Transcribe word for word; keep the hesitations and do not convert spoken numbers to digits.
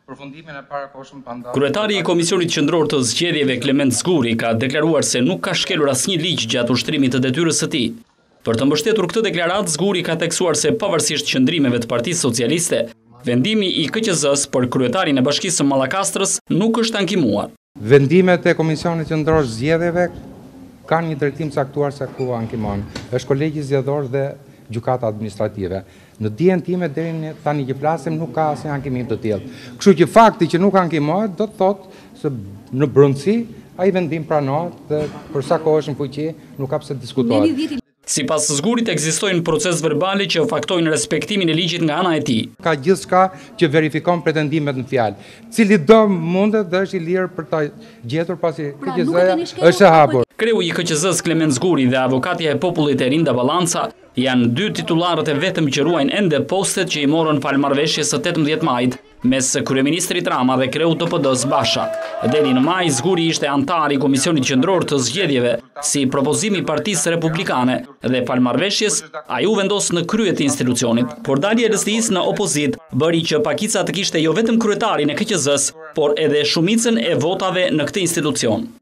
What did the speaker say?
përfundimin e parakohshëm pandallë. Kryetari i Komisionit Qendror të Zgjedhjeve Klement Zguri ka deklaruar se nuk ka shkelur asnjë ligj gjatë ushtrimit të detyrës së tij. Për të mbështetur këtë deklaratë, Zguri ka theksuar se pavarësisht qëndrimeve të Partisë Socialiste, vendimi i K Q Z-s për kryetarin e Bashkisë së Mallakastrës nuk është ankimuar. Vendimet e Komisionit Qendror të Zgjedhjeve kanë një drejtim caktuar se ku ankimon. Është kolegji zgjedhor dhe gjykata administrative. Në dijen time deri në tani që flasim nuk ka asnjë ankimim të tillë. Kështu që fakti që nuk ankimohet do të thotë se në brendësi ai vendim pranohet dhe për sa kohë është në fuqi nuk ka pse diskutohet. Sipas Zgurit ekzistojnë proces verbali që faktojnë respektimin e ligjit nga ana e tij. Ka gjithçka që verifikon pretendimet në fjalë. Cili do mundet dhe është i lirë për ta gjetur pasi K Q Z-ja është e hapur. Kreu i K Q Z-s Klement Zguri dhe avokatja e popullit Erinda Ballanca janë dy titularët e vetëm që ruajnë ende postet që i morën falmarrëveshjes së tetëmbëdhjetë majit mes kryeministrit Rama dhe kreu të P D-s Basha. Deri në maj, Zguri ishte antar i Komisionit Qendror të Zgjedhjeve si propozimi i Partisë Republikane dhe falmarrëveshjes ai u vendos në krye të institucionit. Por dalja e L S D I-s në opozit bëri që pakica të kishte jo vetëm kryetarin e K Q Z-s, por edhe shumicën e votave në këtë institucion.